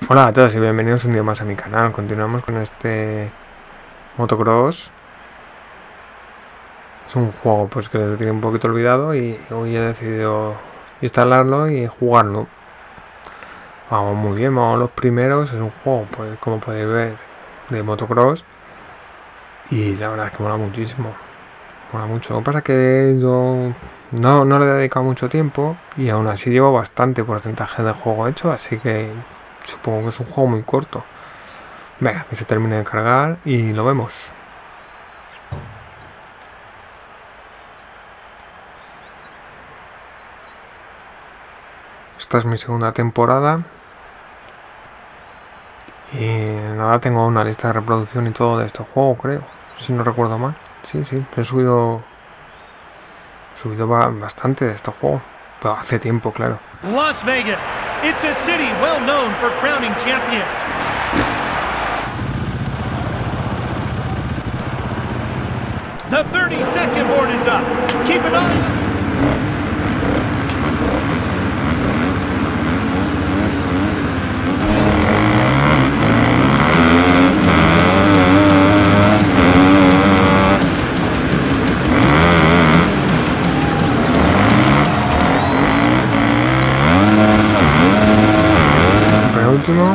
Hola a todos y bienvenidos un día más a mi canal. Continuamos con este motocross. Es un juego pues que lo tenía un poquito olvidado y hoy he decidido instalarlo y jugarlo. Vamos muy bien, vamos los primeros. Es un juego, pues como podéis ver, de motocross y la verdad es que mola muchísimo. Mola mucho. Lo que pasa es que yo no le he dedicado mucho tiempo y aún así llevo bastante porcentaje de juego hecho, así que supongo que es un juego muy corto. Venga, que se termine de cargar y lo vemos. Esta es mi segunda temporada. Y nada, tengo una lista de reproducción y todo de este juego, creo. Si no recuerdo mal. Sí, he subido bastante de este juego. Pero hace tiempo, claro. Las Vegas. It's a city well known for crowning champions. The 30-second board is up. Keep it on. Penúltimo.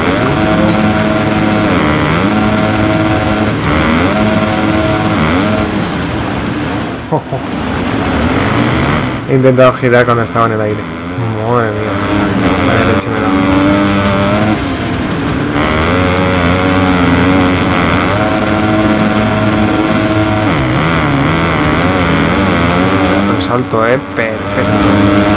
He intentado girar cuando estaba en el aire. Madre mía. Vaya leche me da. Hace un salto, perfecto.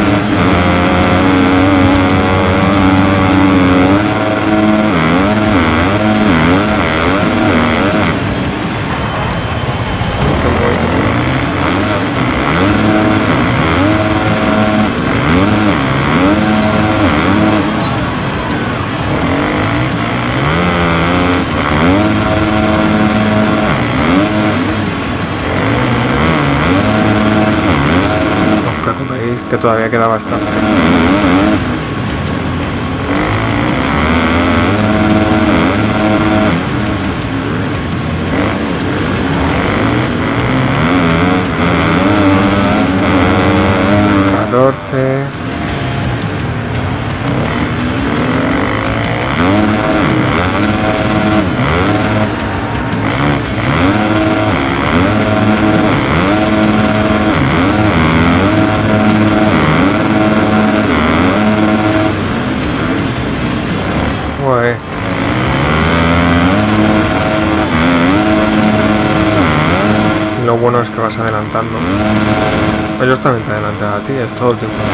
Que todavía queda bastante. Lo bueno es que vas adelantando. Ellos también te adelantan a ti, es todo el tiempo así.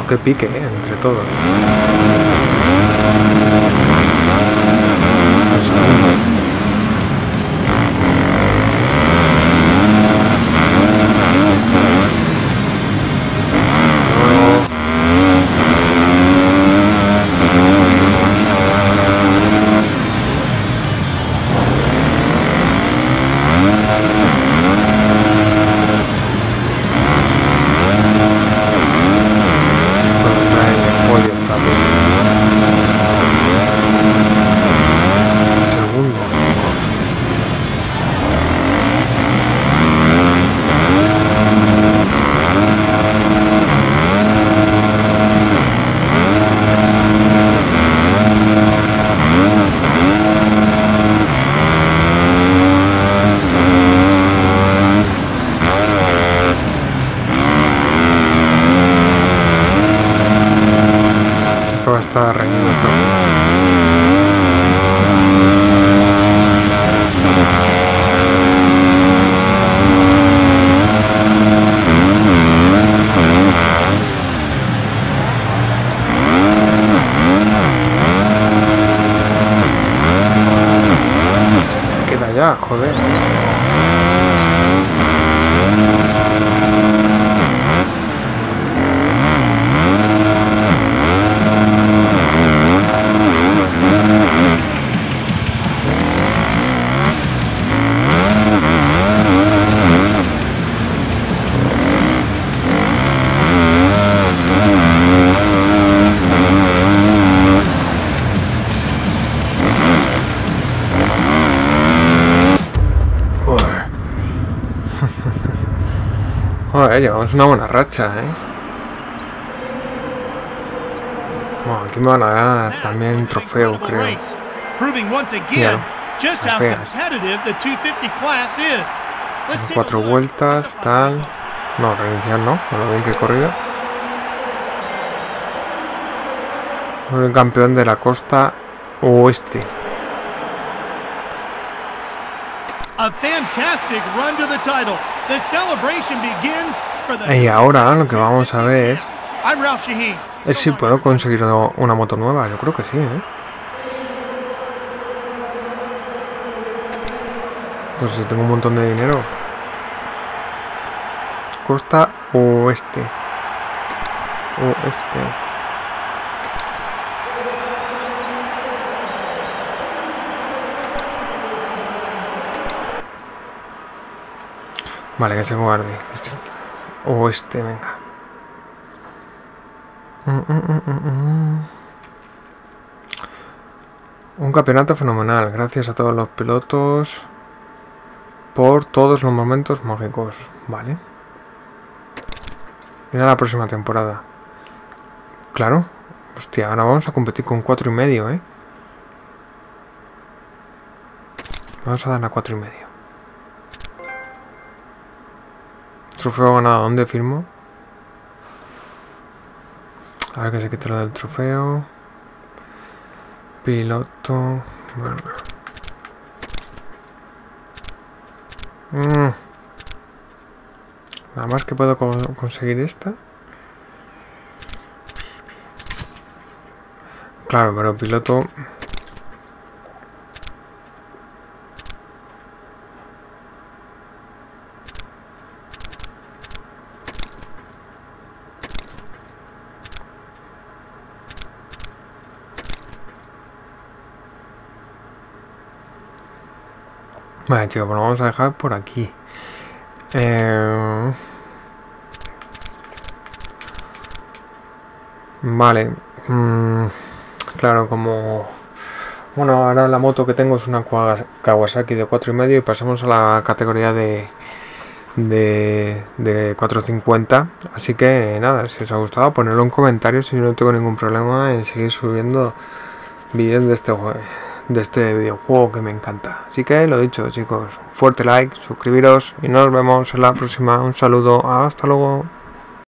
que pique, entre todos. Está reñido esto. Queda ya, joder. Joder, llevamos una buena racha, Bueno, aquí me van a dar también un trofeo, creo. Mira, las feas. Son 4 vueltas, tal. No, reiniciar no, con lo bien que he corrido. Soy el campeón de la costa oeste. Y ahora lo que vamos a ver es si puedo conseguir una moto nueva. Yo creo que sí, Pues si tengo un montón de dinero. Costa oeste. Oeste. Vale, que se guarde. Oeste, venga. Un campeonato fenomenal. Gracias a todos los pilotos por todos los momentos mágicos. Vale. Mira la próxima temporada. Claro. Hostia, ahora vamos a competir con 4,5, Vamos a dar a 4,5. Trofeo ganado, ¿dónde firmo? A ver que se quite lo del trofeo. Piloto. Bueno. Nada más que puedo conseguir esta. Claro, pero piloto. Vale, chicos, pues lo vamos a dejar por aquí. Vale. Claro, como... Bueno, ahora la moto que tengo es una Kawasaki de 4,5 y pasamos a la categoría de 450. Así que nada, si os ha gustado, ponedlo en comentarios y no tengo ningún problema en seguir subiendo vídeos de este videojuego que me encanta. Así que lo dicho, chicos, fuerte like, suscribiros y nos vemos en la próxima. Un saludo, hasta luego.